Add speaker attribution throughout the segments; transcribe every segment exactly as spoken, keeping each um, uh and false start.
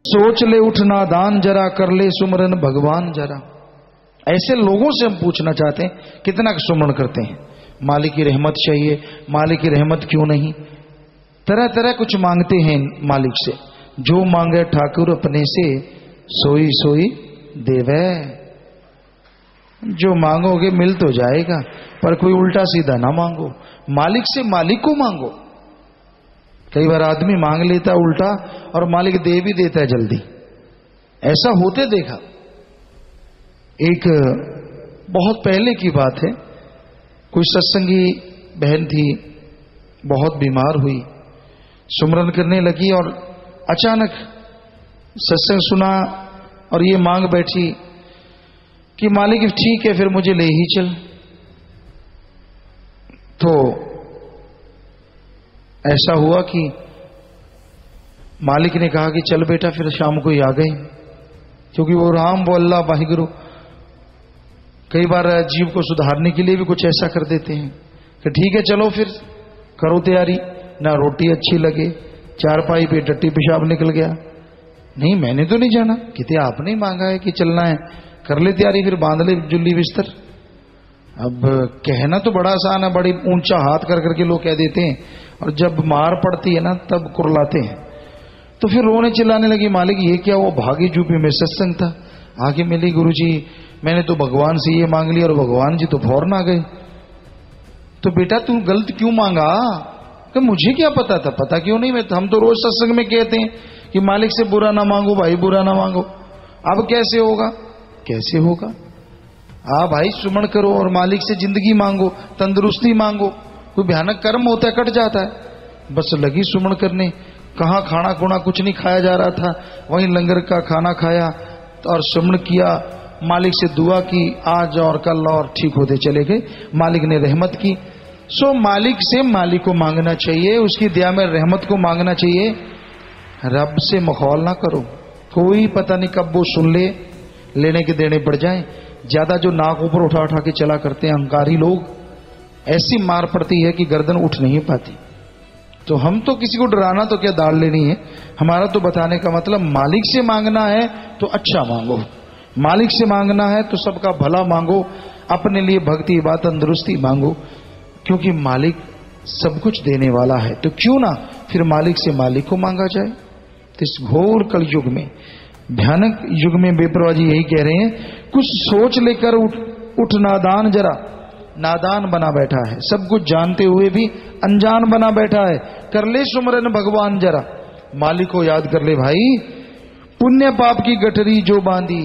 Speaker 1: सोच ले उठ नादान जरा, कर ले सुमरन भगवान जरा। ऐसे लोगों से हम पूछना चाहते हैं कितना सुमरण करते हैं। मालिक की रहमत चाहिए, मालिक की रहमत क्यों नहीं। तरह तरह कुछ मांगते हैं मालिक से। जो मांगे ठाकुर अपने से, सोई सोई देवे। जो मांगोगे मिल तो जाएगा, पर कोई उल्टा सीधा ना मांगो। मालिक से मालिक को मांगो। कई बार आदमी मांग लेता उल्टा और मालिक दे भी देता है जल्दी। ऐसा होते देखा। एक बहुत पहले की बात है, कोई सत्संगी बहन थी, बहुत बीमार हुई, सुमरन करने लगी और अचानक सत्संग सुना और ये मांग बैठी कि मालिक ठीक है फिर मुझे ले ही चल। तो ऐसा हुआ कि मालिक ने कहा कि चल बेटा, फिर शाम को ही आ गए, क्योंकि वो राम वो अल्लाह वाहिगुरु कई बार जीव को सुधारने के लिए भी कुछ ऐसा कर देते हैं कि ठीक है चलो फिर करो तैयारी। ना रोटी अच्छी लगे, चारपाई पे टट्टी पेशाब निकल गया। नहीं मैंने तो नहीं जाना, कितने आपने मांगा है कि चलना है, कर ले तैयारी, फिर बांध ले जुल्ली बिस्तर। अब कहना तो बड़ा आसान है, बड़ी ऊंचा हाथ कर करके लोग कह देते हैं, और जब मार पड़ती है ना तब कुरलाते हैं। तो फिर रोने चिल्लाने लगी, मालिक ये क्या, वो भागी जूपी में सत्संग था, आगे मिली गुरुजी, मैंने तो भगवान से ये मांग लिया और भगवान जी तो फौरन आ गए। तो बेटा तू गलत क्यों मांगा? कि मुझे क्या पता था। पता क्यों नहीं, मैं हम तो रोज सत्संग में कहते हैं कि मालिक से बुरा ना मांगो भाई, बुरा ना मांगो। अब कैसे होगा? कैसे होगा? हाँ भाई सुमन करो और मालिक से जिंदगी मांगो, तंदुरुस्ती मांगो। कोई भयानक कर्म होता है कट जाता है। बस लगी सुमन करने। कहाँ खाना खुना कुछ नहीं खाया जा रहा था, वहीं लंगर का खाना खाया और सुमन किया, मालिक से दुआ की आज और कल और ठीक होते चले गए। मालिक ने रहमत की। सो मालिक से मालिक को मांगना चाहिए, उसकी दया में रहमत को मांगना चाहिए। रब से मखौल ना करो, कोई पता नहीं कब वो सुन ले, लेने के देने पड़ जाए। ज्यादा जो नाक ऊपर उठा उठा के चला करते हैं अहंकारी लोग, ऐसी मार पड़ती है कि गर्दन उठ नहीं पाती। तो हम तो किसी को डराना तो क्या दाल लेनी है, हमारा तो बताने का मतलब मालिक से मांगना है तो अच्छा मांगो, मालिक से मांगना है तो सबका भला मांगो, अपने लिए भक्ति बात तंदुरुस्ती मांगो, क्योंकि मालिक सब कुछ देने वाला है। तो क्यों ना फिर मालिक से मालिक को मांगा जाए। तो इस घोर कल युग में, भयानक युग में बेपरवाह जी यही कह रहे हैं, कुछ सोच लेकर उठ उठ नादान जरा। नादान बना बैठा है, सब कुछ जानते हुए भी अनजान बना बैठा है। कर ले सुमरन भगवान जरा, मालिक को याद कर ले भाई। पुण्य पाप की गठरी जो बांधी,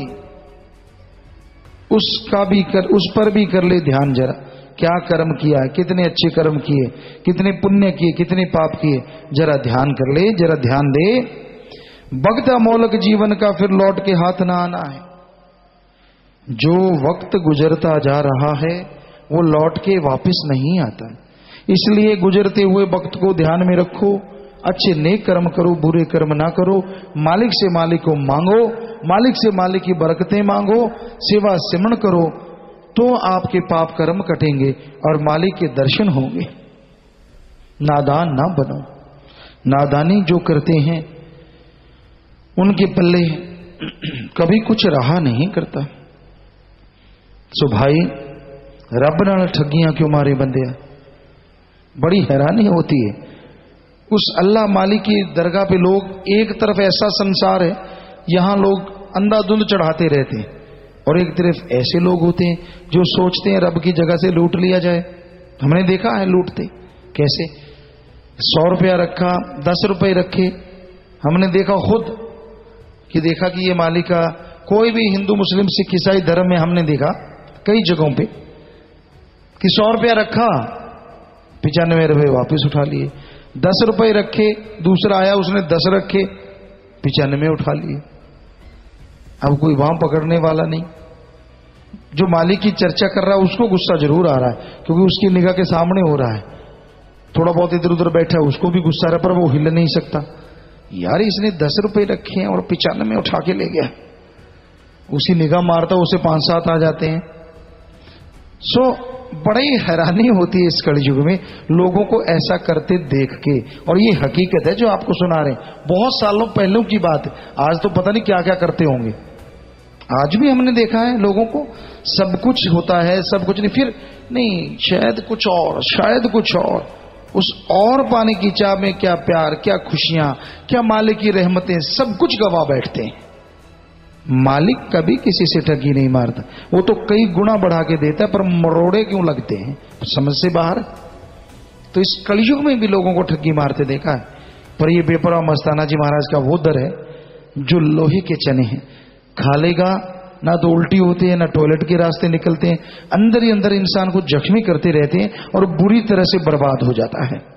Speaker 1: उसका भी कर, उस पर भी कर ले ध्यान जरा। क्या कर्म किया, कितने अच्छे कर्म किए, कितने पुण्य किए, कितने पाप किए, जरा ध्यान कर ले, जरा ध्यान दे। वक्त अमोलक जीवन का फिर लौट के हाथ ना आना है। जो वक्त गुजरता जा रहा है वो लौट के वापस नहीं आता है, इसलिए गुजरते हुए वक्त को ध्यान में रखो। अच्छे नेक कर्म करो, बुरे कर्म ना करो। मालिक से मालिक को मांगो, मालिक से मालिक की बरकतें मांगो, सेवा सिमरण करो, तो आपके पाप कर्म कटेंगे और मालिक के दर्शन होंगे। नादान ना बनो। नादानी जो करते हैं उनके पल्ले कभी कुछ रहा नहीं करता। सो भाई रब नाल ठगियां क्यों मारे बंदे, बड़ी हैरानी होती है। उस अल्लाह मालिक की दरगाह पे लोग, एक तरफ ऐसा संसार है यहां लोग अंधाधुंध चढ़ाते रहते हैं, और एक तरफ ऐसे लोग होते हैं जो सोचते हैं रब की जगह से लूट लिया जाए। हमने देखा है लूटते कैसे। सौ रुपया रखा, दस रुपए रखे। हमने देखा खुद कि देखा कि ये मालिक का, कोई भी हिंदू मुस्लिम सिख ईसाई धर्म में हमने देखा कई जगहों पे कि सौ रुपया रखा, पिचानवे रुपये वापिस उठा लिए। दस रुपए रखे, दूसरा आया उसने दस रखे, पिचानवे उठा लिए। अब कोई वहां पकड़ने वाला नहीं। जो मालिक की चर्चा कर रहा है उसको गुस्सा जरूर आ रहा है, क्योंकि उसकी निगाह के सामने हो रहा है। थोड़ा बहुत इधर उधर बैठा है उसको भी गुस्सा आ रहा है, पर वो हिल नहीं सकता। यार इसने दस रुपए रखे हैं और पिचानवे उठा के ले गया। उसी निगाह मारता उसे पांच सात आ जाते हैं। सो बड़ी हैरानी होती है इस कलयुग में लोगों को ऐसा करते देख के। और ये हकीकत है जो आपको सुना रहे हैं, बहुत सालों पहले की बात है। आज तो पता नहीं क्या क्या करते होंगे। आज भी हमने देखा है लोगों को, सब कुछ होता है, सब कुछ नहीं, फिर नहीं शायद कुछ और, शायद कुछ और। उस और पाने की चाह में क्या प्यार, क्या खुशियां, क्या मालिक की रहमतें, सब कुछ गवा बैठते हैं। मालिक कभी किसी से ठगी नहीं मारता, वो तो कई गुना बढ़ा के देता है, पर मरोड़े क्यों लगते हैं, समझ से बाहर। तो इस कलयुग में भी लोगों को ठगी मारते देखा है। पर ये बेपरवाह मस्ताना जी महाराज का वो दर है जो लोहे के चने हैं, खा लेगा ना तो उल्टी होती है, ना टॉयलेट के रास्ते निकलते हैं, अंदर ही अंदर इंसान को जख्मी करते रहते हैं और बुरी तरह से बर्बाद हो जाता है।